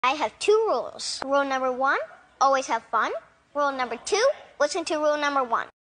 I have two rules. Rule number one, always have fun. Rule number two, listen to rule number one.